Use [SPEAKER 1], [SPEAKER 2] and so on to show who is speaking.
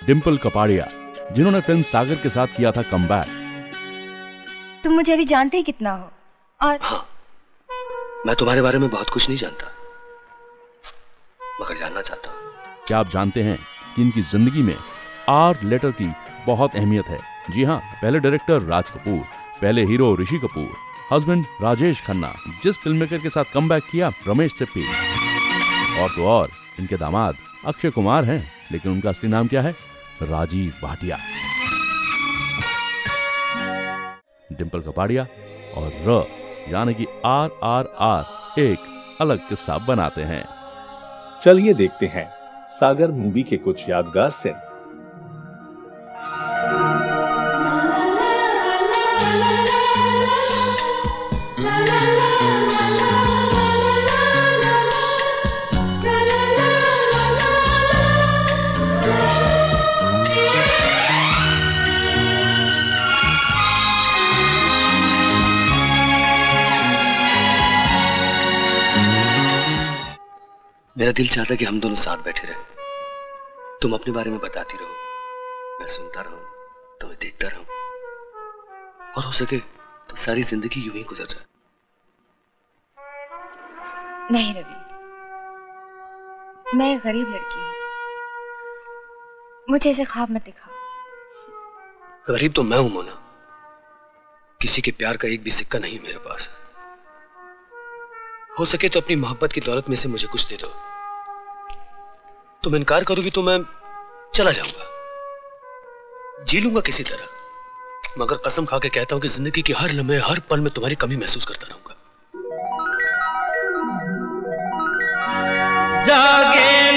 [SPEAKER 1] डिंपल कपाड़िया, जिन्होंने फिल्म सागर के साथ किया था कमबैक।
[SPEAKER 2] तुम मुझे अभी जानते ही कितना हो, और
[SPEAKER 3] हाँ, मैं तुम्हारे बारे में बहुत कुछ नहीं जानता, मगर जानना चाहता हूँ।
[SPEAKER 1] क्या आप जानते हैं कि इनकी जिंदगी में आर लेटर की बहुत अहमियत है? जी हाँ, पहले डायरेक्टर राज कपूर, पहले हीरो ऋषि कपूर, हस्बैंड राजेश खन्ना, जिस फिल्म मेकर के साथ कमबैक किया रमेश सिप्पी, और तो और इनके दामाद अक्षय कुमार हैं, लेकिन उनका असली नाम क्या है? राजीव भाटिया। डिंपल कपाड़िया और र यानी कि RRR एक अलग किस्सा बनाते हैं।
[SPEAKER 4] चलिए देखते हैं सागर मूवी के कुछ यादगार सीन।
[SPEAKER 3] मेरा दिल चाहता कि हम दोनों साथ बैठे रहे, तुम अपने बारे में बताती रहो, मैं सुनता रहूं, तुम्हें देखता रहूं, और हो सके तो सारी जिंदगी यूं ही गुजर जाए।
[SPEAKER 2] नहीं रवि, मैं एक गरीब लड़की हूँ, मुझे ऐसे ख्वाब मत दिखाओ।
[SPEAKER 3] गरीब तो मैं हूं मोना, किसी के प्यार का एक भी सिक्का नहीं मेरे पास। हो सके तो अपनी मोहब्बत की दौलत में से मुझे कुछ दे दो। तुम इनकार करोगी तो मैं चला जाऊंगा, जी लूंगा किसी तरह, मगर कसम खा के कहता हूं कि जिंदगी की हर लम्हे हर पल में तुम्हारी कमी महसूस करता रहूंगा।
[SPEAKER 5] जागे